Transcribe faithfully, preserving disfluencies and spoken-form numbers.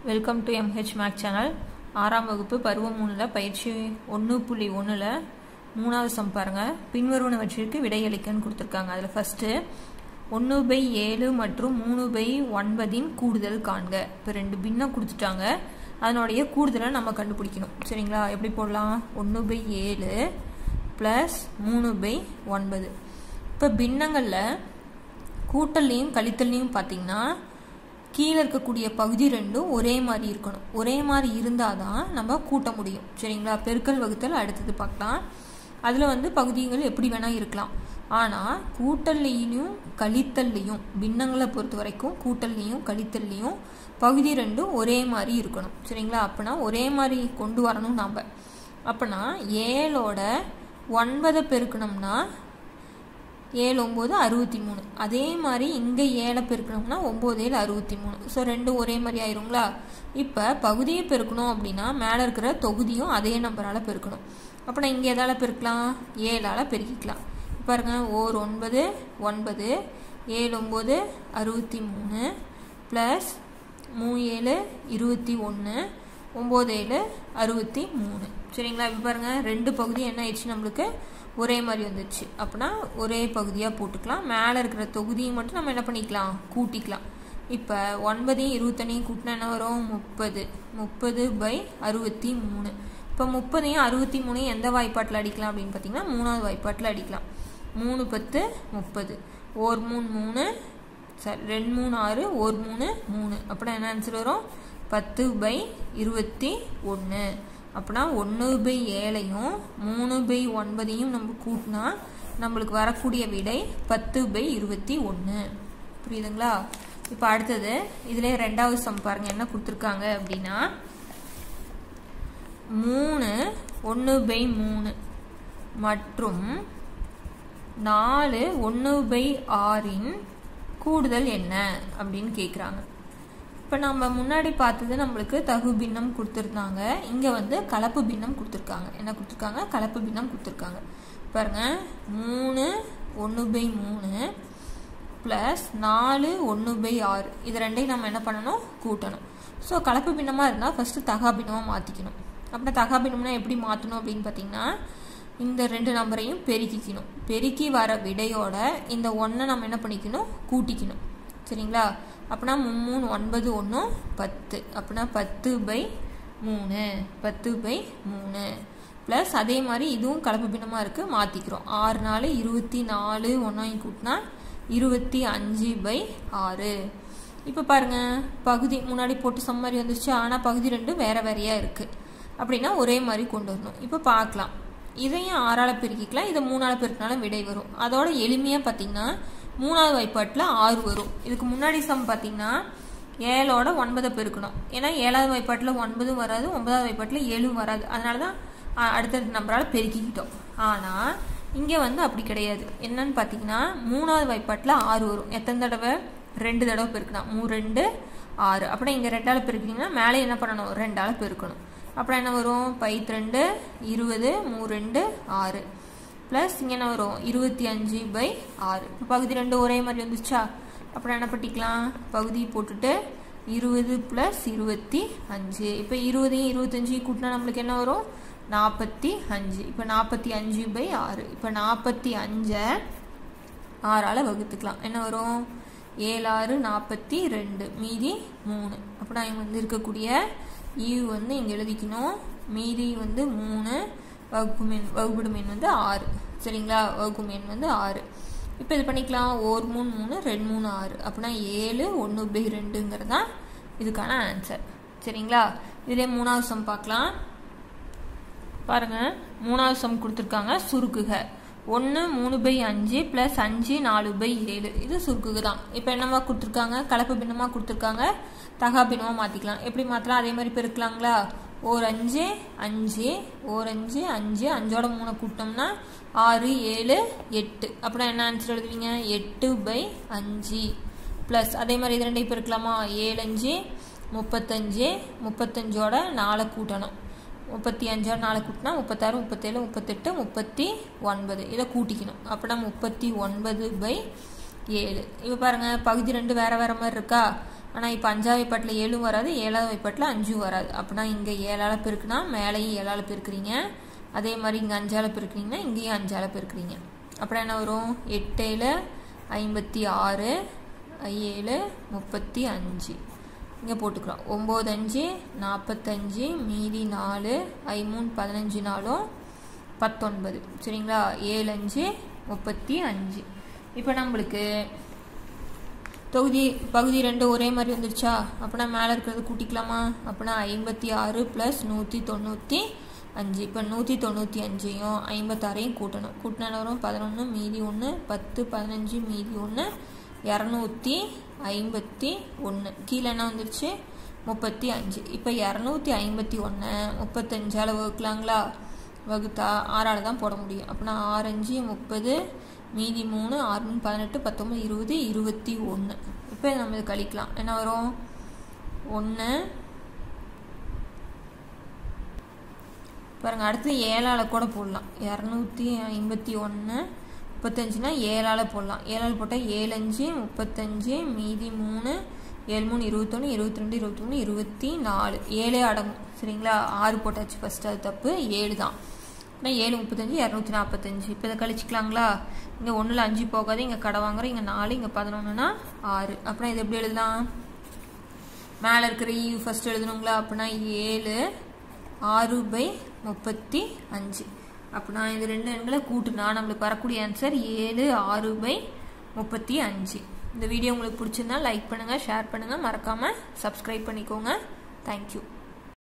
Welcome to M H mac channel. ஆறாம் வகுப்பு பருவம் மூணில் பயிற்சி ஒன்று புள்ளி ஒன்றில் மூணாவது சம் பாருங்கள். பின்வருவனவற்றிற்கு விடையளிக்கன்னு கொடுத்துருக்காங்க. அதில் ஃபஸ்ட்டு ஒன்று பை ஏழு மற்றும் மூணு பை ஒன்பதின் கூடுதல் காண்க. இப்போ ரெண்டு பின்னம் கொடுத்துட்டாங்க, அதனுடைய கூடுதலை நம்ம கண்டுபிடிக்கணும். சரிங்களா? எப்படி போடலாம்? ஒன்று பை ஏழு ப்ளஸ் மூணு பை ஒன்பது. இப்போ பின்னங்களில் கூட்டல்லையும் கழித்தல்லையும் பார்த்தீங்கன்னா கீழே இருக்கக்கூடிய பகுதி ரெண்டும் ஒரே மாதிரி இருக்கணும். ஒரே மாதிரி இருந்தால் தான் நம்ம கூட்ட முடியும். சரிங்களா? பெருக்கல் வகுத்தல் அடுத்தது பார்க்கலாம். அதில் வந்து பகுதிகள் எப்படி வேணால் இருக்கலாம். ஆனால் கூட்டல்லையும் கழித்தல்லையும் பின்னங்களை பொறுத்த வரைக்கும் கூட்டல்லையும் கழித்தல்லையும் பகுதி ரெண்டும் ஒரே மாதிரி இருக்கணும். சரிங்களா? அப்போனா ஒரே மாதிரி கொண்டு வரணும் நாம். அப்போனா ஏழோட ஒன்பதை பெருக்கணும்னா ஏழு ஒம்பது அறுபத்தி மூணு. அதே மாதிரி இங்கே ஏழை பெருக்கணும்னா ஒம்பது ஏழு அறுபத்தி மூணு. ஸோ ரெண்டும் ஒரே மாதிரி ஆயிருங்களா? இப்போ பகுதியை பெருக்கணும் அப்படின்னா மேலே இருக்கிற தொகுதியும் அதே நம்பரால் பெருக்கணும். அப்போ நான் இங்கே எதால் பெருக்கலாம்? ஏழால் பெருக்கிக்கலாம். பாருங்க, ஓர் ஒன்பது ஒன்பது, ஏழு ஒம்பது அறுபத்தி மூணு ப்ளஸ் மூணு ஏழு இருபத்தி ஒன்று, ஒம்பது ஏழு அறுபத்தி மூணு. சரிங்களா? இப்போ பாருங்கள், ரெண்டு பகுதி என்ன ஆயிடுச்சு, நம்மளுக்கு ஒரே மாதிரி வந்துடுச்சு. அப்படின்னா ஒரே பகுதியாக போட்டுக்கலாம். மேலே இருக்கிற தொகுதியை மட்டும் நம்ம என்ன பண்ணிக்கலாம்? கூட்டிக்கலாம். இப்போ ஒன்பதையும் இருபத்தொன்னையும் கூட்டினா என்ன வரும்? முப்பது. முப்பது பை அறுபத்தி மூணு. இப்போ முப்பதையும் அறுபத்தி மூணையும் எந்த வாய்ப்பாட்டில் அடிக்கலாம் அப்படின்னு பார்த்தீங்கன்னா மூணாவது வாய்ப்பாட்டில் அடிக்கலாம். மூணு பத்து முப்பது, ஓர் மூணு மூணு, சரி ரெண்டு மூணு ஆறு, ஒரு மூணு மூணு. அப்படின்னா என்ன ஆன்சர் வரும்? பத்து பை இருபத்தி ஒன்று. அப்படின்னா ஒன்று பை ஏழையும் மூணு பை ஒன்பதையும் நம்ம கூட்டினா நம்மளுக்கு வரக்கூடிய விடை பத்து பை இருபத்தி ஒன்று. புரியுதுங்களா? இப்போ அடுத்தது இதிலே ரெண்டாவது சம் பாருங்கள், என்ன கொடுத்துருக்காங்க அப்படின்னா மூணு ஒன்று பை மூணு மற்றும் நாலு ஒன்று பை ஆறின் கூடுதல் என்ன அப்படின்னு கேட்குறாங்க. இப்போ நம்ம முன்னாடி பார்த்தது நம்மளுக்கு தகு பின்னம் கொடுத்துருந்தாங்க. இங்கே வந்து கலப்பு பின்னம் கொடுத்துருக்காங்க. என்ன கொடுத்துருக்காங்க? கலப்பு பின்னம் கொடுத்துருக்காங்க. பாருங்கள், மூணு ஒன்று பை மூணு ப்ளஸ் நாலு ஒன்று பை ஆறு. இது ரெண்டையும் நம்ம என்ன பண்ணணும்? கூட்டணும். ஸோ கலப்பு பின்னமாக இருந்தால் ஃபஸ்ட்டு தகா பின்னமாக மாற்றிக்கணும். அப்படின்னா தகா பின்னம்னா எப்படி மாற்றணும் அப்படின்னு பார்த்தீங்கன்னா இந்த ரெண்டு நம்பரையும் பெருக்கிக்கணும். பெருக்கி வர விடையோட இந்த ஒன்றை நம்ம என்ன பண்ணிக்கணும்? கூட்டிக்கணும். சரிங்களா? அப்படின்னா மூணு ஒன்பது ஒன்று பத்து. அப்படின்னா பத்து பை மூணு, பத்து பை மூணு ப்ளஸ் அதே மாதிரி இதுவும் கலப்பு பின்னமாக இருக்குது, மாற்றிக்கிறோம். ஆறு நாலு இருபத்தி நாலு, ஒன்றாயும் கூட்டினா இருபத்தி அஞ்சு பை ஆறு. இப்போ பாருங்கள், பகுதி முன்னாடி போட்டு சம் மாதிரி வந்துச்சு, ஆனால் பகுதி ரெண்டும் வேறு வேறையாக இருக்குது. அப்படின்னா ஒரே மாதிரி கொண்டு வரணும். இப்போ பார்க்கலாம், இதையும் ஆறால் பெருக்கிக்கலாம், இதை மூணால் பெருக்கினாலும் விடை வரும். அதோட எளிமையாக பார்த்தீங்கன்னா மூணாவது வாய்ப்பாட்டில் ஆறு வரும். இதுக்கு முன்னாடி சம் பார்த்தீங்கன்னா ஏழோட ஒன்பதை பெருக்கணும். ஏன்னா ஏழாவது வாய்ப்பாட்டில் ஒன்பதும் வராது, ஒன்பதாவது வாய்ப்பாட்டில் ஏழும் வராது. அதனால தான் அடுத்தடுத்த நம்பரால் பெருக்கிக்கிட்டோம். ஆனால் இங்கே வந்து அப்படி கிடையாது. என்னன்னு பார்த்தீங்கன்னா மூணாவது வாய்ப்பாட்டில் ஆறு வரும். எத்தனை தடவை? ரெண்டு தடவை பெருக்கணும். மூணு ரெண்டு ஆறு. அப்படின்னா இங்கே ரெண்டால் பெருக்கினீங்கன்னா மேலே என்ன பண்ணணும்? ரெண்டால் பெருக்கணும். அப்புறம் என்ன வரும்? பைத்து ரெண்டு இருபது, மூணு ரெண்டு ஆறு ப்ளஸ் இங்கே என்ன வரும்? இருபத்தி அஞ்சு பை ஆறு. இப்போ பகுதி ரெண்டு ஒரே மாதிரி வந்துச்சா? அப்புறம் என்ன பண்ணிக்கலாம்? பகுதி போட்டுட்டு இருபது ப்ளஸ் இருபத்தி அஞ்சு. இப்போ இருபதையும் இருபத்தஞ்சையும் கூட்டினா நம்மளுக்கு என்ன வரும்? நாற்பத்தி அஞ்சு. இப்போ நாற்பத்தி அஞ்சு பை ஆறு. இப்போ நாற்பத்தி அஞ்சை ஆறால் வகுத்துக்கலாம். என்ன வரும்? ஏழாறு நாற்பத்தி ரெண்டு, மீதி மூணு. அப்படின்னா இங்கே வந்து இருக்கக்கூடிய ஈவு வந்து இங்கே எழுதிக்கணும். மீதி வந்து மூணு, வகுப்பு மீன் வகுப்படு மீன் வந்து ஆறு. சரிங்களா? வகுப்பு மீன் வந்து ஆறு. இப்போ இது பண்ணிக்கலாம். ஒரு மூணு மூணு, ரெண்டு மூணு ஆறு. அப்படின்னா ஏழு ஒன்று பை ரெண்டுங்கிறது தான் இதுக்கான ஆன்சர். சரிங்களா? இதிலே மூணாவது சம் பார்க்கலாம். பாருங்கள், மூணாவது சம் கொடுத்துருக்காங்க. சுருக்குக ஒன்று மூணு பை அஞ்சு ப்ளஸ் அஞ்சு நாலு பை ஏழு. இது சுருக்குக்கு தான். இப்போ என்னவா கொடுத்துருக்காங்க? கலப்பு பின்னமாக கொடுத்துருக்காங்க. தகா பின்னமாக மாற்றிக்கலாம். எப்படி மாற்றலாம்? அதே மாதிரி பெருக்கலாங்களா? ஓர் அஞ்சு அஞ்சு, ஓர் அஞ்சு அஞ்சு, அஞ்சோட மூணை கூட்டினோம்னா ஆறு ஏழு எட்டு. அப்படின்னா என்ன ஆன்சர் எழுதுவீங்க? எட்டு பை அஞ்சு ப்ளஸ் அதே மாதிரி இது ரெண்டையும் பெருக்கலாமா? ஏழு அஞ்சு முப்பத்தஞ்சு, முப்பத்தஞ்சோட நாலு கூட்டணும். முப்பத்தி அஞ்சோட நாலு கூட்டினா முப்பத்தாறு, முப்பத்தேழு, முப்பத்தெட்டு, முப்பத்தி ஒன்பது. இதை கூட்டிக்கணும். அப்படின்னா முப்பத்தி ஒன்பது பை ஏழு. இப்போ பாருங்கள், பகுதி ரெண்டு வேறு வேறு மாதிரி இருக்கா? ஆனால் இப்போ அஞ்சாவது வாய்ப்பாட்டில் ஏழும் வராது, ஏழாவது வாய்ப்பாட்டில் அஞ்சும் வராது. அப்படின்னா இங்கே ஏழால் பெருக்குனா மேலேயும் ஏழால் பெருக்குறீங்க, அதே மாதிரி இங்கே அஞ்சால் பெருக்குறீங்கன்னா இங்கேயும் அஞ்சால் பெருக்குறீங்க. அப்புறம் என்ன வரும்? எட்டேழு ஐம்பத்தி ஆறு, ஏழு முப்பத்தி அஞ்சு. இங்கே போட்டுக்கிறோம். ஒம்பது அஞ்சு நாற்பத்தஞ்சு, மீதி நாலு, ஐ மூணு பதினஞ்சு, நாளும் பத்தொன்பது. சரிங்களா? ஏழு அஞ்சு முப்பத்தி அஞ்சு. இப்போ நம்மளுக்கு தொகுதி பகுதி ரெண்டு ஒரே மாதிரி வந்துருச்சா? அப்படின்னா மேலே இருக்கிறது கூட்டிக்கலாமா? அப்படின்னா ஐம்பத்தி ஆறு ப்ளஸ் நூற்றி தொண்ணூற்றி அஞ்சு. இப்போ நூற்றி தொண்ணூற்றி அஞ்சையும் ஐம்பத்தாறையும் கூட்டணும். கூட்டினா வரும் பதினொன்று, மீதி ஒன்று, பத்து பதினஞ்சு, மீதி ஒன்று, இரநூத்தி ஐம்பத்தி ஒன்று. கீழே என்ன வந்துருச்சு? முப்பத்தி அஞ்சு. இப்போ இரநூத்தி ஐம்பத்தி ஒன்று முப்பத்தஞ்சால் வகுக்கலாங்களா? வகுத்தா ஆறால் தான் போட முடியும். அப்படின்னா ஆறஞ்சு முப்பது, மீதி மூணு, ஆறு மூணு பதினெட்டு, பத்தொம்பது இருபது, இருபத்தி ஒன்று. இப்போ நம்ம இது கழிக்கலாம். என்ன வரும்? ஒன்று பாருங்கள். அடுத்து ஏழால் கூட போடலாம். இரநூத்தி ஐம்பத்தி ஒன்று முப்பத்தஞ்சுனா ஏழால் போடலாம். ஏழால் போட்டால் ஏழஞ்சு முப்பத்தஞ்சு, மீதி மூணு, ஏழு மூணு இருபத்தொன்று, இருபத்தி ரெண்டு, இருபத்தி மூணு, இருபத்தி நாலு. ஏழே அடங்கும். சரிங்களா? ஆறு போட்டாச்சு ஃபஸ்ட்டு, அது தப்பு. ஏழு தான். ஆனால் ஏழு முப்பத்தஞ்சு, இரநூத்தி நாற்பத்தஞ்சு. இப்போ இதை கழிச்சிக்கலாங்களா? இங்கே ஒன்றில் அஞ்சு போகாது, இங்கே கடை வாங்குறோம், இங்கே நாலு, இங்கே பதினொன்றுனா ஆறு. அப்புறம் இது எப்படி எழுதலாம்? மேலே இருக்கிற ஈ ஃபஸ்ட்டு எழுதணுங்களா? அப்படின்னா ஏழு ஆறு பை முப்பத்தி அஞ்சு. அப்படின்னா இது ரெண்டு எண்களை கூட்டுனா நம்மளுக்கு வரக்கூடிய ஆன்சர் ஏழு ஆறு பை முப்பத்தி அஞ்சு. இந்த வீடியோ உங்களுக்கு பிடிச்சிருந்தா லைக் பண்ணுங்கள், ஷேர் பண்ணுங்கள், மறக்காமல் சப்ஸ்கிரைப் பண்ணிக்கோங்க. தேங்க்யூ.